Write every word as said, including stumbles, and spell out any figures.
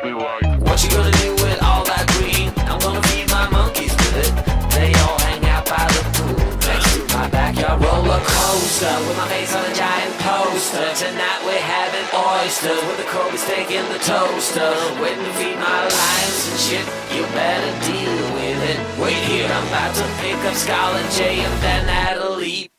be like. What you gonna do with all that green? I'm gonna feed my monkeys with it. They all hang out by the pool next to my backyard roller coaster with my face on a giant poster. Tonight we're having oysters with the Kobe steak in the toaster. Waiting to feed my lions and shit. You better deal with it. Wait here, I'm about to pick up Scarlet J and then Natalie